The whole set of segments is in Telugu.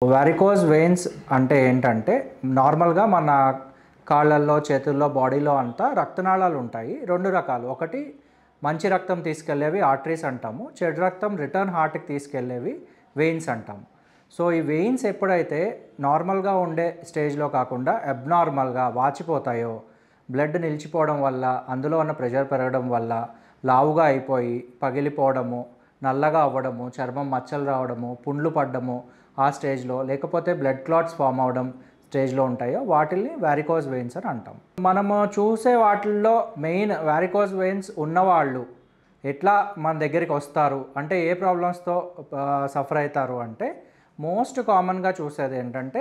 వారికోజ్ వెయిన్స్ అంటే ఏంటంటే నార్మల్గా మన కాళ్ళల్లో, చేతుల్లో, బాడీలో అంతా రక్తనాళాలు ఉంటాయి. 2 రకాలు. ఒకటి మంచి రక్తం తీసుకెళ్ళేవి ఆర్టరీస్ అంటాము. చెడు రక్తం రిటర్న్ హార్ట్కి తీసుకెళ్ళేవి వెయిన్స్ అంటాము. సో ఈ వెయిన్స్ ఎప్పుడైతే నార్మల్గా ఉండే స్టేజ్లో కాకుండా అబ్నార్మల్గా వాచిపోతాయో, బ్లడ్ నిలిచిపోవడం వల్ల, అందులో ఉన్న ప్రెషర్ పెరగడం వల్ల లావుగా అయిపోయి పగిలిపోవడము, నల్లగా అవ్వడము, చర్మం మచ్చలు రావడము, పుండ్లు పడ్డము ఆ స్టేజ్లో, లేకపోతే బ్లడ్ క్లాట్స్ ఫామ్ అవ్వడం స్టేజ్లో ఉంటాయో వాటిల్ని వారికోజ్ వెయిన్స్ అని అంటాం. మనము చూసే వాటిల్లో మెయిన్ వారికోజ్ వెయిన్స్ ఉన్నవాళ్ళు ఎట్లా మన దగ్గరికి వస్తారు అంటే ఏ ప్రాబ్లమ్స్తో సఫర్ అవుతారు అంటే మోస్ట్ కామన్గా చూసేది ఏంటంటే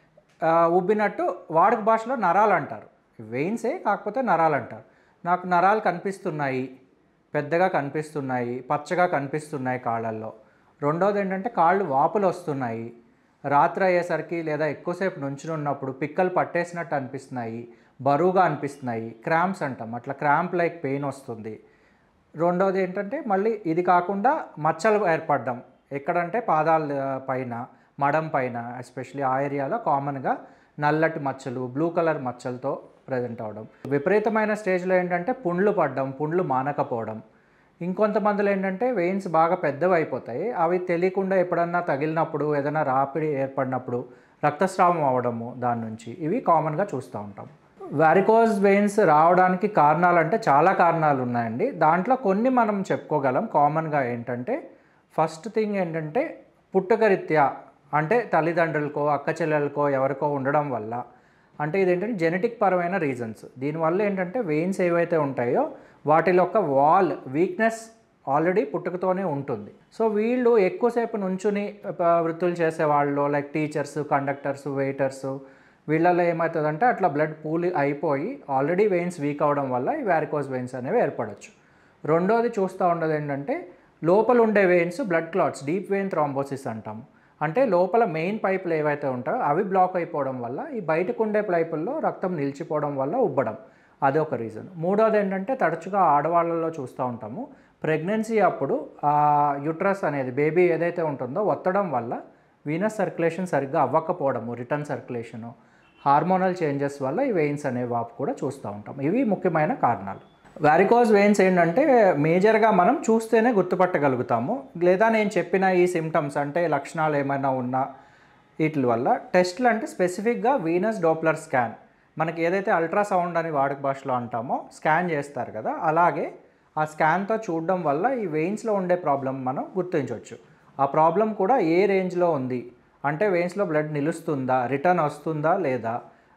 ఉబ్బినట్టు వాడుక భాషలో నరాలు అంటారు. వెయిన్సే కాకపోతే నరాలు అంటారు. నాకు నరాలు కనిపిస్తున్నాయి, పెద్దగా కనిపిస్తున్నాయి, పచ్చగా కనిపిస్తున్నాయి కాళ్ళల్లో. రెండోది ఏంటంటే కాళ్ళు వాపులు వస్తున్నాయి, రాత్రి అయ్యేసరికి లేదా ఎక్కువసేపు నుంచుని ఉన్నప్పుడు పిక్కలు పట్టేసినట్టు అనిపిస్తున్నాయి, బరువుగా అనిపిస్తున్నాయి, క్రాంప్స్ అంటాం, అట్లా క్రాంప్ లైక్ పెయిన్ వస్తుంది. రెండోది ఏంటంటే మళ్ళీ ఇది కాకుండా మచ్చలు ఏర్పడడం ఎక్కడంటే పాదాల పైన, మడం పైన, ఎస్పెషలీ ఆ ఏరియాలో కామన్గా నల్లటి మచ్చలు, బ్లూ కలర్ మచ్చలతో ప్రజెంట్ అవడం. విపరీతమైన స్టేజ్లో ఏంటంటే పుండ్లు పడడం, పుండ్లు మానకపోవడం. ఇంకొంతమందిలో ఏంటంటే వెయిన్స్ బాగా పెద్దవి అయిపోతాయి, అవి తెలియకుండా ఎప్పుడన్నా తగిలినప్పుడు, ఏదైనా రాపిడి ఏర్పడినప్పుడు రక్తస్రావం అవ్వడము దాని నుంచి, ఇవి కామన్గా చూస్తూ ఉంటాం. వారికోజ్ వెయిన్స్ రావడానికి కారణాలు అంటే చాలా కారణాలు ఉన్నాయండి. దాంట్లో కొన్ని మనం చెప్పుకోగలం. కామన్గా ఏంటంటే ఫస్ట్ థింగ్ ఏంటంటే పుట్టుకరీత్యా అంటే తల్లిదండ్రులకో, అక్క చెల్లెలకో ఎవరికో ఉండడం వల్ల, అంటే ఇదేంటంటే జెనెటిక్ పరమైన రీజన్స్. దీనివల్ల ఏంటంటే వెయిన్స్ ఏవైతే ఉంటాయో వాటిలో ఒక వాల్ వీక్నెస్ ఆల్రెడీ పుట్టుకతోనే ఉంటుంది. సో వీళ్ళు ఎక్కువసేపు నుంచుని వృత్తులు చేసేవాళ్ళు లైక్ టీచర్స్, కండక్టర్స్, వెయిటర్స్, వీళ్ళలో ఏమవుతుందంటే అట్లా బ్లడ్ పూల్ అయిపోయి ఆల్రెడీ వెయిన్స్ వీక్ అవడం వల్ల ఈ వారికోజ్ వెయిన్స్ అనేవి ఏర్పడవచ్చు. రెండోది చూస్తూ ఉండదు ఏంటంటే లోపల ఉండే veins blood clots, deep vein thrombosis అంటాము. అంటే లోపల మెయిన్ పైపులు ఏవైతే ఉంటాయో అవి బ్లాక్ అయిపోవడం వల్ల ఈ బయటకు ఉండే పైపుల్లో రక్తం నిలిచిపోవడం వల్ల ఉబ్బడం, అదే ఒక రీజన్. మూడోది ఏంటంటే తరచుగా ఆడవాళ్ళలో చూస్తూ ఉంటాము, ప్రెగ్నెన్సీ అప్పుడు యూట్రస్ అనేది బేబీ ఏదైతే ఉంటుందో ఒత్తడం వల్ల వీనస్ సర్క్యులేషన్ సరిగ్గా అవ్వకపోవడము, రిటర్న్ సర్క్యులేషను, హార్మోనల్ చేంజెస్ వల్ల ఈ వెయిన్స్ అనే వాపు కూడా చూస్తూ ఉంటాం. ఇవి ముఖ్యమైన కారణాలు. వారికోజ్ వెయిన్స్ ఏంటంటే మేజర్గా మనం చూస్తేనే గుర్తుపట్టగలుగుతాము, లేదా నేను చెప్పిన ఈ సిమ్టమ్స్ అంటే లక్షణాలు ఏమైనా ఉన్నా వీటి వల్ల టెస్ట్లు అంటే స్పెసిఫిక్గా వీనస్ డోప్లర్ స్కాన్, మనకి ఏదైతే అల్ట్రాసౌండ్ అని వాడుక భాషలో అంటామో స్కాన్ చేస్తారు కదా, అలాగే ఆ స్కాన్తో చూడడం వల్ల ఈ వెయిన్స్లో ఉండే ప్రాబ్లం మనం గుర్తించవచ్చు. ఆ ప్రాబ్లం కూడా ఏ రేంజ్లో ఉంది అంటే వెయిన్స్లో బ్లడ్ నిలుస్తుందా, రిటర్న్ వస్తుందా లేదా,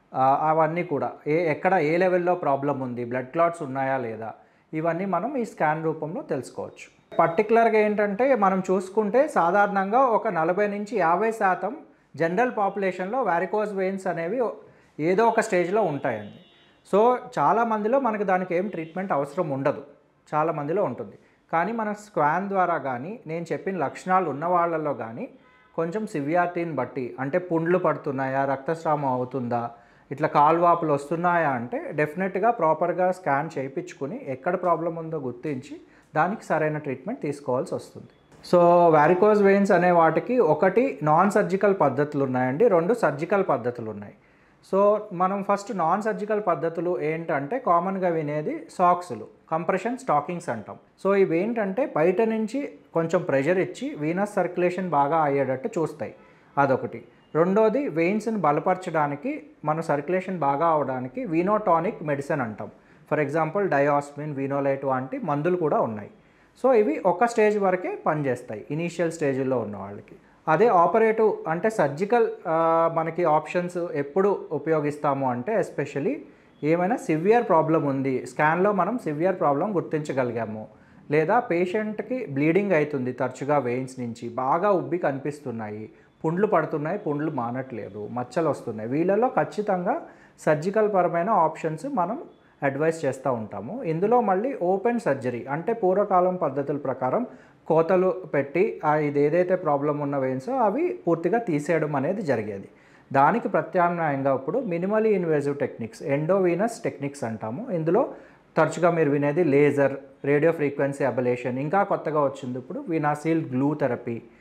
అవన్నీ కూడా ఎక్కడ ఏ లెవెల్లో ప్రాబ్లం ఉంది, బ్లడ్ క్లాట్స్ ఉన్నాయా లేదా, ఇవన్నీ మనం ఈ స్కాన్ రూపంలో తెలుసుకోవచ్చు. పర్టికులర్గా ఏంటంటే మనం చూసుకుంటే సాధారణంగా ఒక 40 నుంచి 50% జనరల్ పాపులేషన్లో వారికోజ్ వెయిన్స్ అనేవి ఏదో ఒక స్టేజ్లో ఉంటాయండి. సో చాలామందిలో మనకి దానికి ఏం ట్రీట్మెంట్ అవసరం ఉండదు, చాలామందిలో ఉంటుంది. కానీ మన స్కాన్ ద్వారా కానీ నేను చెప్పిన లక్షణాలు ఉన్న వాళ్ళలో కానీ కొంచెం సివియారిటీని బట్టి, అంటే పుండ్లు పడుతున్నాయా, రక్తస్రావం అవుతుందా, ఇట్లా కాల్వాపులు వస్తున్నాయా అంటే డెఫినెట్గా ప్రాపర్గా స్కాన్ చేయించుకుని ఎక్కడ ప్రాబ్లం ఉందో గుర్తించి దానికి సరైన ట్రీట్మెంట్ తీసుకోవాల్సి వస్తుంది. సో వారికోజ్ వెయిన్స్ అనే వాటికి ఒకటి నాన్ సర్జికల్ పద్ధతులు ఉన్నాయండి, 2 సర్జికల్ పద్ధతులు ఉన్నాయి. సో మనం ఫస్ట్ నాన్ సర్జికల్ పద్ధతులు ఏంటంటే కామన్గా వినేది సాక్స్లు, కంప్రెషన్ స్టాకింగ్స్ అంటాం. సో ఇవి ఏంటంటే బయట నుంచి కొంచెం ప్రెషర్ ఇచ్చి వీనస్ సర్క్యులేషన్ బాగా అయ్యేటట్టు చూస్తాయి, అదొకటి. రెండోది వెయిన్స్ని బలపరచడానికి, మన సర్క్యులేషన్ బాగా అవడానికి వీనోటానిక్ మెడిసిన్ అంటాం. ఫర్ ఎగ్జాంపుల్ డయాస్మిన్, వీనోలైట్ వంటి మందులు కూడా ఉన్నాయి. సో ఇవి ఒక స్టేజ్ వరకే పనిచేస్తాయి ఇనీషియల్ స్టేజ్లో ఉన్న వాళ్ళకి. అదే ఆపరేటివ్ అంటే సర్జికల్ మనకి ఆప్షన్స్ ఎప్పుడు ఉపయోగిస్తాము అంటే ఎస్పెషలీ ఏమైనా సివియర్ ప్రాబ్లం ఉంది, స్కాన్లో మనం సివియర్ ప్రాబ్లం గుర్తించగలిగాము, లేదా పేషెంట్కి బ్లీడింగ్ అవుతుంది తరచుగా వెయిన్స్ నుంచి, బాగా ఉబ్బి కనిపిస్తున్నాయి, పుండ్లు పడుతున్నాయి, పుండ్లు మానట్లేదు, మచ్చలు వస్తున్నాయి, వీళ్ళలో ఖచ్చితంగా సర్జికల్ పరమైన ఆప్షన్స్ మనం అడ్వైస్ చేస్తూ ఉంటాము. ఇందులో మళ్ళీ ఓపెన్ సర్జరీ అంటే పూర్వకాలం పద్ధతుల ప్రకారం కోతలు పెట్టి ఇది ఏదైతే ప్రాబ్లం ఉన్న వెయిన్స్ అవి పూర్తిగా తీసేయడం అనేది జరిగేది. దానికి ప్రత్యామ్నాయంగా ఇప్పుడు minimally invasive techniques, endovenous techniques అంటాము. ఇందులో తరచుగా మీరు వినేది లేజర్, రేడియో ఫ్రీక్వెన్సీ అబలేషన్, ఇంకా కొత్తగా వచ్చింది ఇప్పుడు వీనాసిల్ గ్లూ థెరపీ,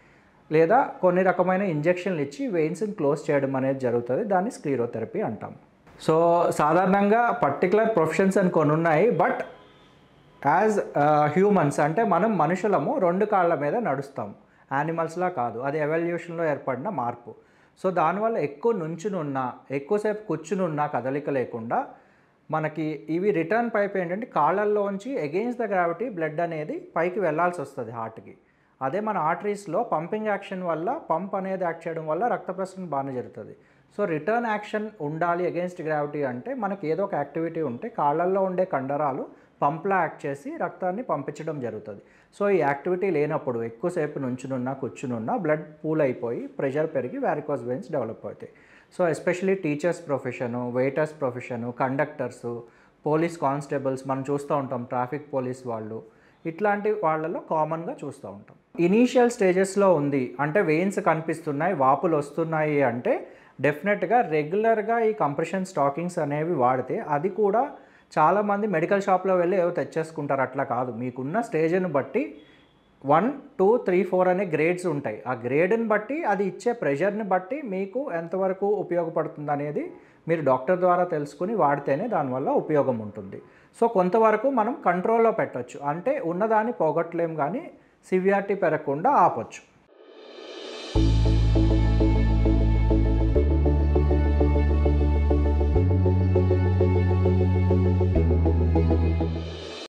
లేదా కొన్ని రకమైన ఇంజెక్షన్లు ఇచ్చి వెయిన్స్ని క్లోజ్ చేయడం అనేది జరుగుతుంది. దాన్ని స్క్లీరోథెరపీ అంటాం. సో సాధారణంగా పర్టికులర్ ప్రొఫెషన్స్ అని కొన్ని ఉన్నాయి. బట్ యాజ్ హ్యూమన్స్ అంటే మనం మనుషులము 2 కాళ్ళ మీద నడుస్తాం, యానిమల్స్లా కాదు. అది ఎవల్యూషన్లో ఏర్పడిన మార్పు. సో దానివల్ల ఎక్కువ నుంచునున్నా, ఎక్కువసేపు కూర్చునున్నా కదలిక లేకుండా మనకి ఇవి రిటర్న్ పైప్ ఏంటంటే కాళ్ళల్లోంచి అగెయిన్స్ట్ ద గ్రావిటీ బ్లడ్ అనేది పైకి వెళ్ళాల్సి వస్తుంది హార్ట్కి. అదే మన ఆర్టరీస్లో పంపింగ్ యాక్షన్ వల్ల, పంప్ అనేది యాక్ట్ చేయడం వల్ల రక్త ప్రసరణ బాగానే జరుగుతుంది. సో రిటర్న్ యాక్షన్ ఉండాలి అగెయిన్స్ట్ గ్రావిటీ అంటే మనకి ఏదో ఒక యాక్టివిటీ ఉంటే కాళ్ళల్లో ఉండే కండరాలు పంప్లా యాక్ట్ చేసి రక్తాన్ని పంపించడం జరుగుతుంది. సో ఈ యాక్టివిటీ లేనప్పుడు ఎక్కువసేపు నుంచునున్నా కూర్చునున్నా బ్లడ్ పూల్ అయిపోయి ప్రెషర్ పెరిగి వారికోస్ వెయిన్స్ డెవలప్ అవుతాయి. So especially teachers profession, waiters profession, conductors, police constables మనం చూస్తూ ఉంటాం, ట్రాఫిక్ పోలీస్ వాళ్ళు, ఇట్లాంటి వాళ్ళలో కామన్గా చూస్తూ ఉంటాం. ఇనీషియల్ స్టేజెస్లో ఉంది అంటే వెయిన్స్ కనిపిస్తున్నాయి, వాపులు వస్తున్నాయి అంటే డెఫినెట్గా రెగ్యులర్గా ఈ కంప్రెషన్ స్టాకింగ్స్ అనేవి వాడితే, అది కూడా చాలామంది మెడికల్ షాప్లో వెళ్ళి ఏవో తెచ్చేసుకుంటారు. అట్లా కాదు, మీకున్న స్టేజ్ని బట్టి 1, 2, 3, 4 అనే గ్రేడ్స్ ఉంటాయి. ఆ గ్రేడ్ని బట్టి అది ఇచ్చే ప్రెషర్ని బట్టి మీకు ఎంతవరకు ఉపయోగపడుతుంది అనేది మీరు డాక్టర్ ద్వారా తెలుసుకుని వాడితేనే దానివల్ల ఉపయోగం ఉంటుంది. సో కొంతవరకు మనం కంట్రోల్లో పెట్టచ్చు, అంటే ఉన్నదాన్ని పోగొట్టలేం కానీ సివియారిటీ పెరగకుండా ఆపొచ్చు.